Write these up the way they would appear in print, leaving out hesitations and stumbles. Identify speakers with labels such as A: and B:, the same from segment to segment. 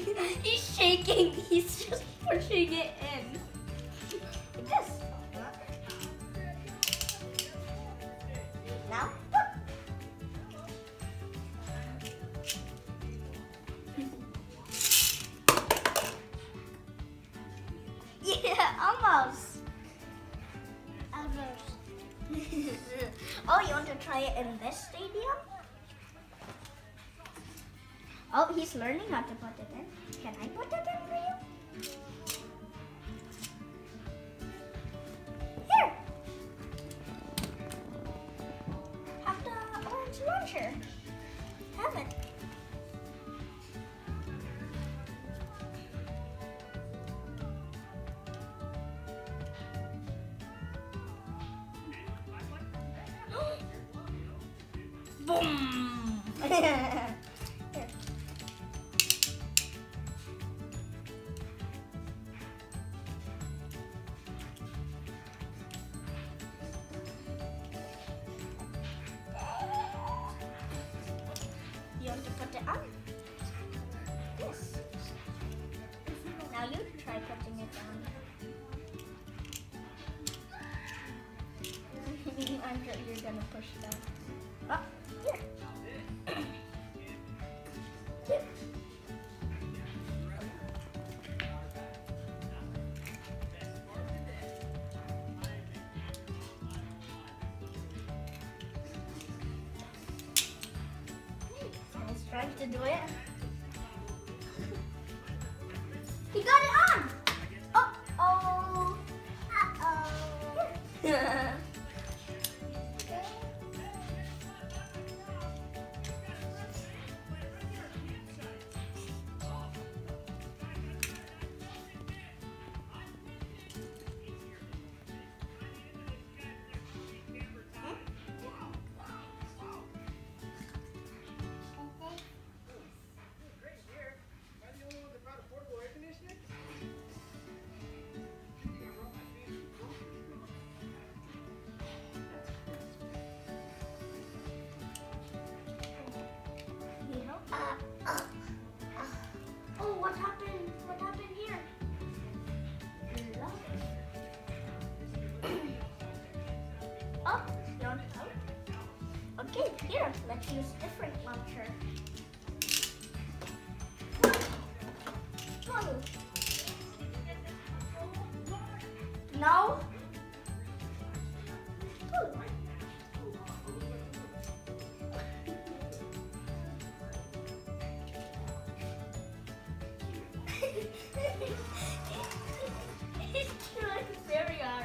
A: He's shaking. He's just pushing it in. Like this. Now. Yeah, almost. Almost. Oh, you want to try it in this stadium? Oh, he's learning how to put it in. Can I put it in for you? Here. Have the orange launcher. Have it. Boom! Here. You want to put it on? Yes. Now you try putting it down. I'm sure you're gonna push down. Oh, here. Here. He's trying to do it. He got it on! Uh-oh! Uh-oh! Oh, what happened? What happened here? Oh, you want to help? Okay, here, let's use different launcher. No? He's trying very hard.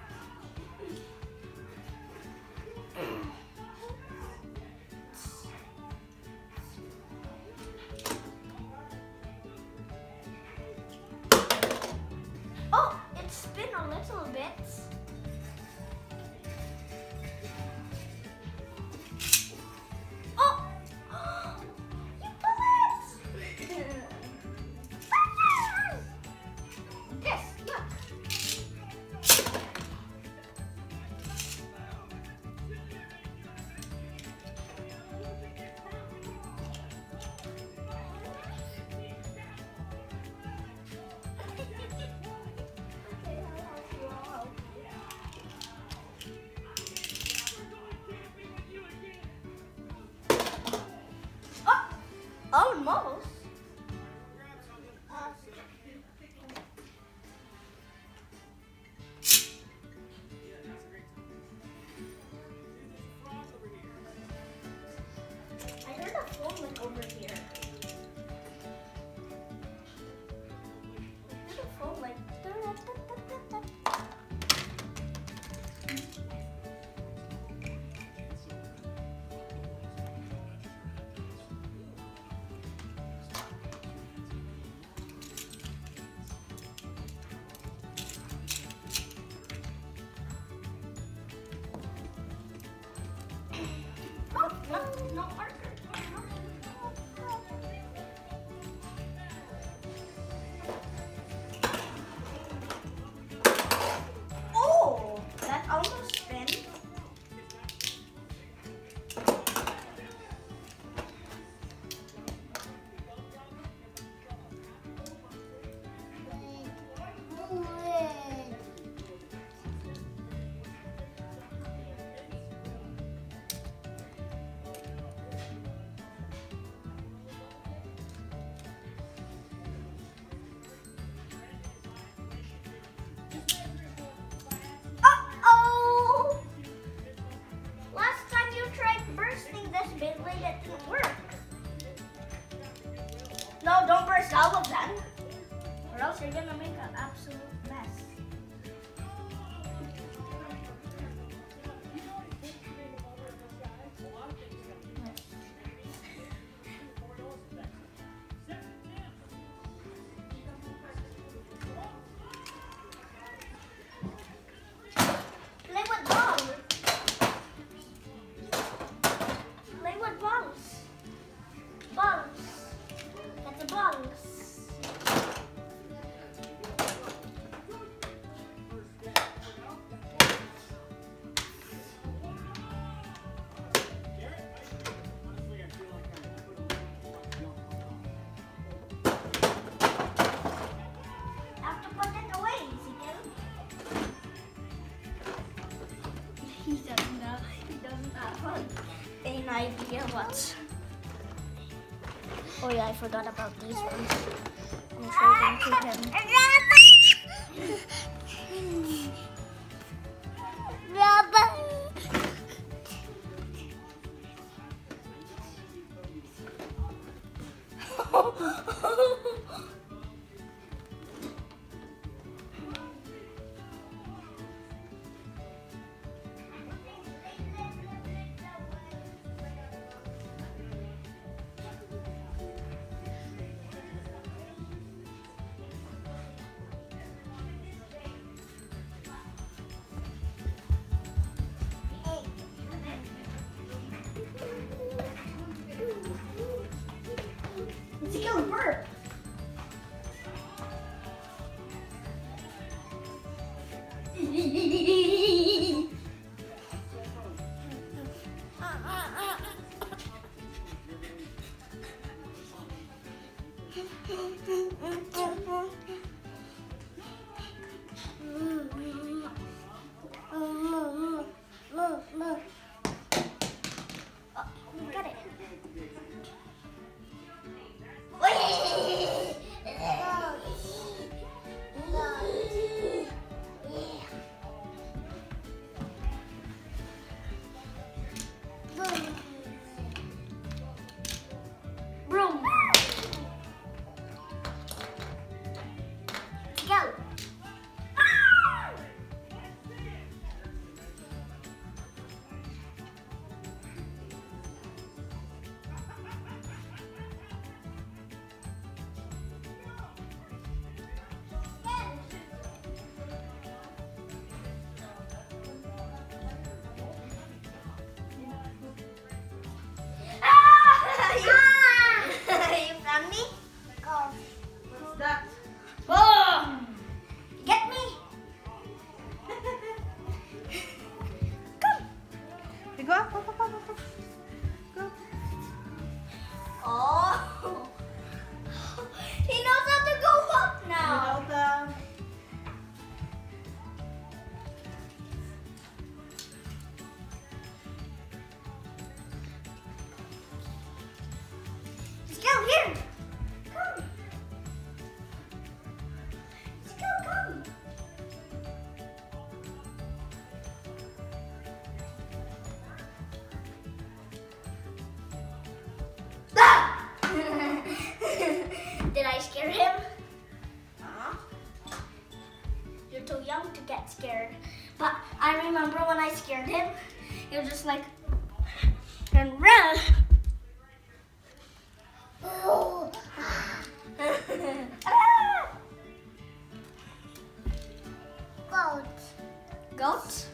A: Oh, it spin a little bit. Oh, you pull it. This, look. Almost. I heard a phone like over here. I heard a phone like. Oh, no marker. Oh, that almost spin. Hopefully that didn't work. No, don't burst all of them. Or else you're gonna make an absolute mess. Play with balls. Play with balls. Balls. Get the balls. Have to put it away, Ezekiel. He doesn't know. He doesn't have an idea what. Oh yeah, I forgot about these ones. I'm sure them to him. Ezekiel, burp. Got it. Broom. Go. You found me? Go.
B: What's that?
A: Boom! Get me? Come.
B: Hey, go up, up, up, up, up. Go.
A: Oh. He knows how to go up now.
B: Welcome.
A: Let's go here. Come. Let's go, come. Ah! Did I scare him? You're too young to get scared. But I remember when I scared him, he was just like, and run. Goat. Goat?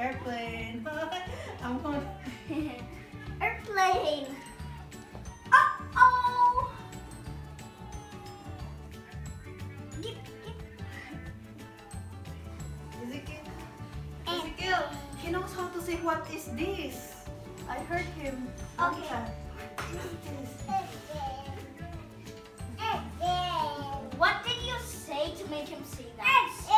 B: airplane. I'm going.
A: Airplane. Uh-oh.
B: Ezekiel. Ezekiel, he knows how to say what is this. I heard him.
A: Okay.
B: What is this?
A: What did you say to make him say that?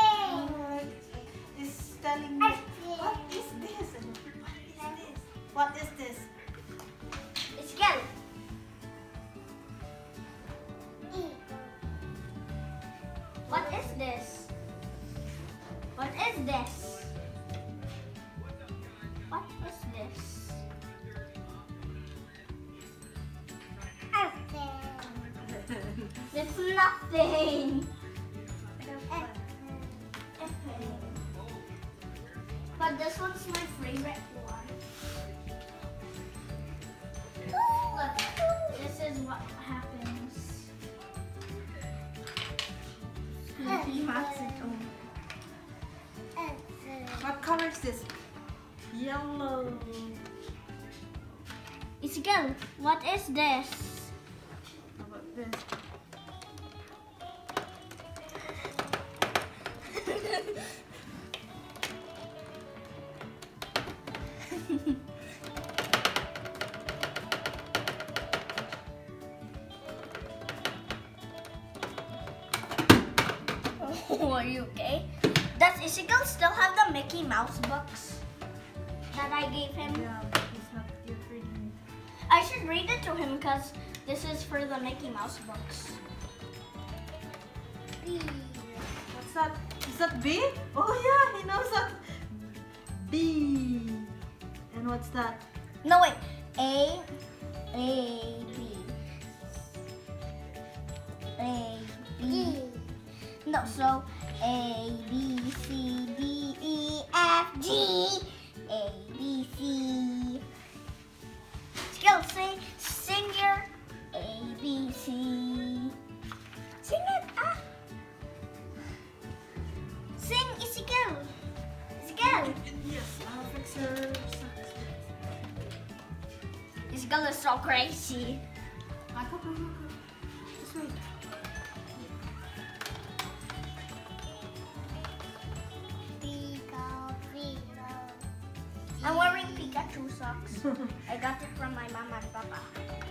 B: He's telling me, what is this? What is this?
A: It's again. What is this? What is this? What is this? It's nothing. But this one's my favorite one. Look, this is what happens. He marks it on.
B: What color is this? Yellow.
A: Ezekiel, what is this?
B: How about this?
A: Oh, are you okay? Does Ezekiel still have the Mickey Mouse books that I gave him?
B: Yeah, but he's not yet reading.
A: I should read it to him because this is for the Mickey Mouse books.
B: What's that? Is that B? Oh yeah, he knows that. B. And what's that?
A: No, wait. A, B. A, B. No, so A, B, C, D, E, F, G. A, B, C. Skill, sing your A, B, C. Sing it. Ah. Sing, Ezekiel. Ezekiel.
B: Yes, I'll fix her socks.
A: Ezekiel is so crazy.
B: This way.
A: I'm wearing Pikachu socks. I got it from my mama and papa.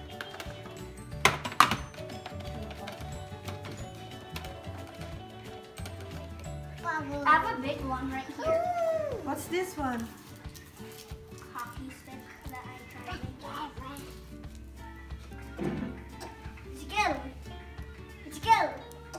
A: I have a big one right here.
B: What's this one?
A: Hockey stick that I tried to make. Ezekiel! Ezekiel!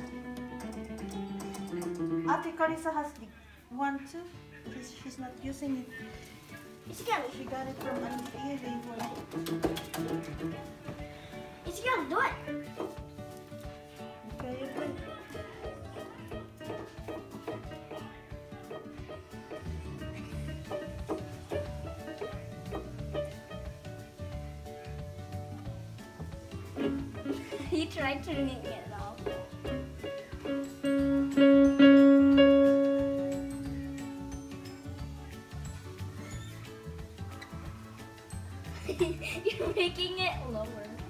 B: Ate Carissa has the one too. She's not using it.
A: Ezekiel!
B: She got it from an earring one.
A: Ezekiel, do it!
B: Okay, you can.
A: He tried turning it off. You're making it lower.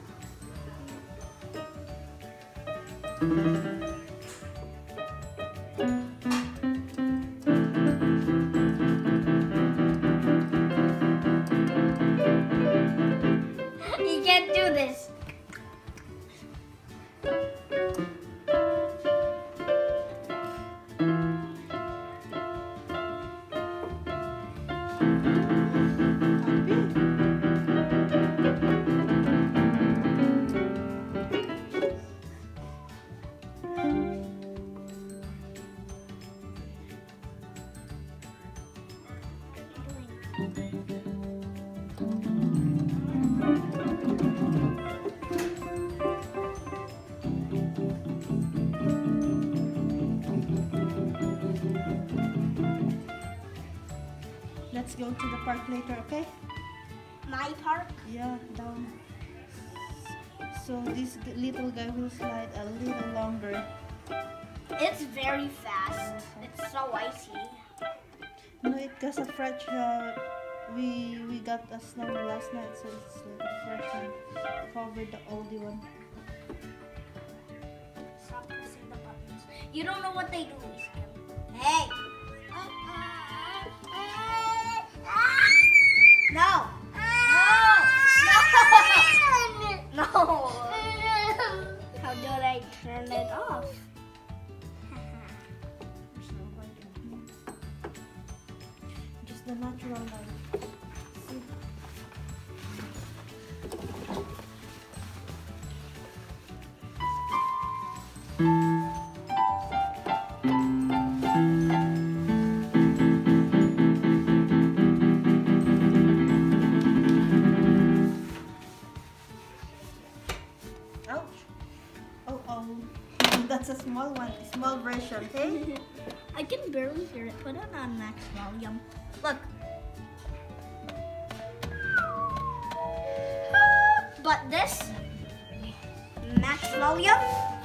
A: You can't do this.
B: Let's go to the park later, okay?
A: My park?
B: Yeah, down. So this little guy will slide a little longer.
A: It's very fast. It's so icy.
B: No, it got a fresh. We got a snow last night, so it's like a fresh one. Covered the oldie one.
A: Stop pressing the buttons. You don't know what they do, Iskil. Hey! No! No! No! How do I turn it off?
B: Just the natural light. See? Ouch! Oh oh, that's a small one, a small version. Hey.
A: I can barely hear it. Put it on max volume. Look. But this max volume